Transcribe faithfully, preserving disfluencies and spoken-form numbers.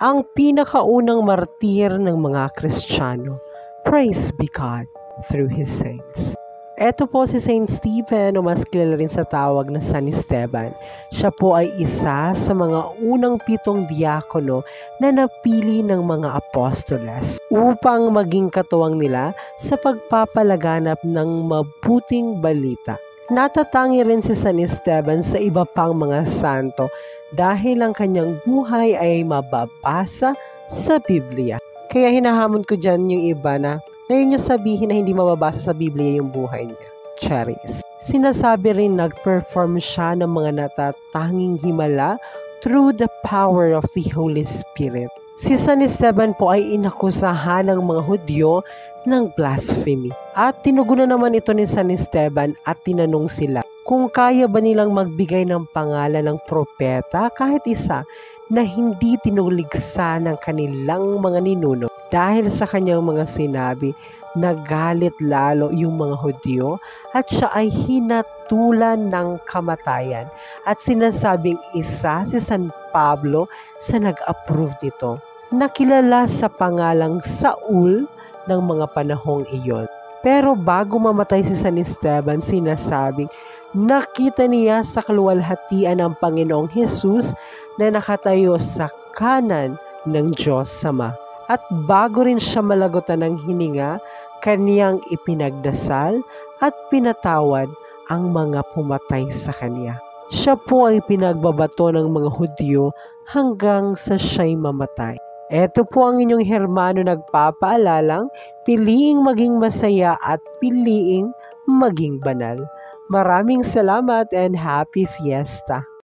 ang pinakaunang martir ng mga Kristiyano. Praise be God through His saints. Ito po si Saint Stephen o mas kilala rin sa tawag na San Esteban. Siya po ay isa sa mga unang pitong diakono na napili ng mga apostoles upang maging katuwang nila sa pagpapalaganap ng mabuting balita. Natatangi rin si San Esteban sa iba pang mga santo dahil ang kanyang buhay ay mababasa sa Biblia. Kaya hinahamon ko dyan yung iba na ngayon nyo sabihin na hindi mababasa sa Biblia yung buhay niya. Charis. Sinasabi rin nag-perform siya ng mga natatanging himala through the power of the Holy Spirit. Si San Esteban po ay inakusahan ng mga Hudyo ng blasphemy. At tinugunan naman ito ni San Esteban at tinanong sila kung kaya ba nilang magbigay ng pangalan ng propeta kahit isa na hindi tinuligsa ng kanilang mga ninuno. Dahil sa kanyang mga sinabi, nagalit lalo yung mga Hudyo at siya ay hinatulan ng kamatayan. At sinasabing isa si San Pablo sa nag-approve nito. Nakilala sa pangalang Saul ng mga panahong iyon. Pero bago mamatay si San Esteban, sinasabing nakita niya sa kaluwalhatian ng Panginoong Hesus na nakatayo sa kanan ng Diyos Ama. At bago rin siya malagutan ng hininga, kaniyang ipinagdasal at pinatawad ang mga pumatay sa kanya. Siya po ay pinagbabato ng mga Hudyo hanggang sa siya'y mamatay. Ito po ang inyong hermano nagpapaalalang, piliing maging masaya at piliing maging banal. Maraming salamat and happy fiesta!